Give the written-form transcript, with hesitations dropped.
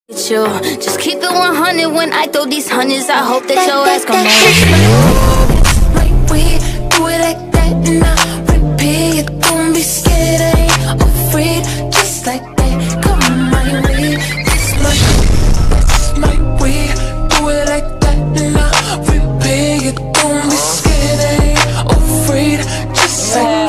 It's you. Just keep it 100 when I throw these hundreds. I hope that your ass gon' know. Like we do it like that and I repeat. Don't be scared, I ain't afraid. Just like that, come my way. That's my way. Do it like that and I repeat. Don't be scared, I ain't afraid. Just like